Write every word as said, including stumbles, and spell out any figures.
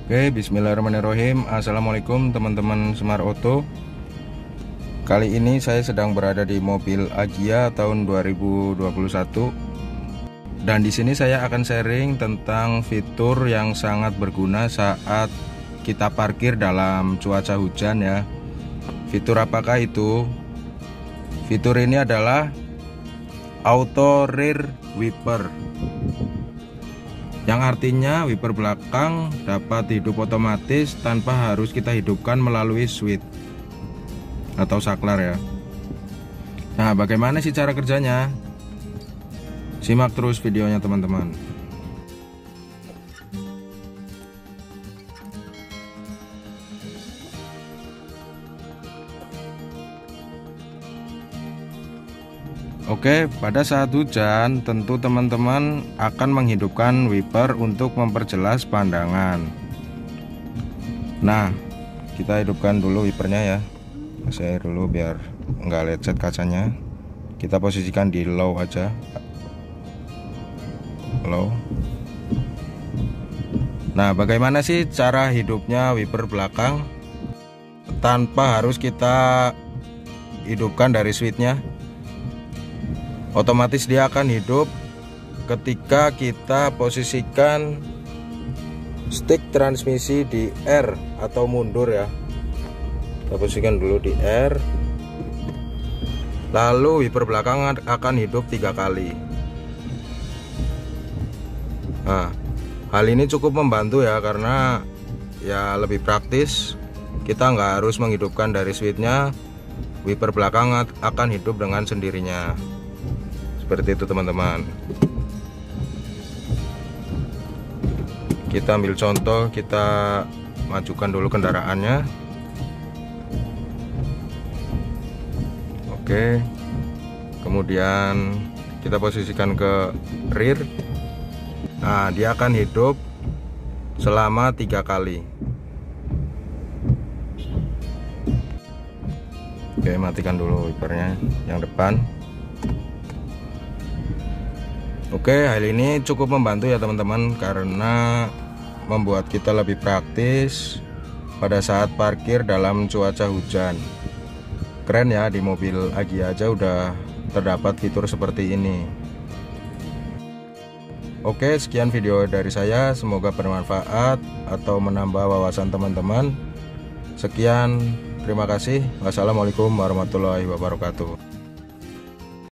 Oke, bismillahirrahmanirrahim. Assalamualaikum teman-teman Semar Auto. Kali ini saya sedang berada di mobil Agya tahun dua ribu dua puluh satu. Dan di sini saya akan sharing tentang fitur yang sangat berguna saat kita parkir dalam cuaca hujan ya. Fitur apakah itu? Fitur ini adalah Auto Rear Wiper, yang artinya wiper belakang dapat hidup otomatis tanpa harus kita hidupkan melalui switch atau saklar ya. Nah, bagaimana sih cara kerjanya? Simak terus videonya teman-teman. Oke, pada saat hujan tentu teman-teman akan menghidupkan wiper untuk memperjelas pandangan. Nah, kita hidupkan dulu wipernya ya. Saya dulu biar enggak lecet kacanya. Kita posisikan di low aja. Low. Nah, bagaimana sih cara hidupnya wiper belakang tanpa harus kita hidupkan dari switchnya? Otomatis dia akan hidup ketika kita posisikan stick transmisi di R atau mundur ya. Kita posisikan dulu di R, lalu wiper belakang akan hidup tiga kali. Nah, hal ini cukup membantu ya, karena ya lebih praktis. Kita nggak harus menghidupkan dari switchnya, wiper belakang akan hidup dengan sendirinya. Seperti itu teman-teman. Kita ambil contoh, kita majukan dulu kendaraannya. Oke, kemudian kita posisikan ke rear. Nah, dia akan hidup selama tiga kali. Oke, matikan dulu wipernya yang depan. Oke, hal ini cukup membantu ya teman-teman, karena membuat kita lebih praktis pada saat parkir dalam cuaca hujan. Keren ya, di mobil Agya aja udah terdapat fitur seperti ini. Oke, sekian video dari saya, semoga bermanfaat atau menambah wawasan teman-teman. Sekian, terima kasih. Wassalamualaikum warahmatullahi wabarakatuh.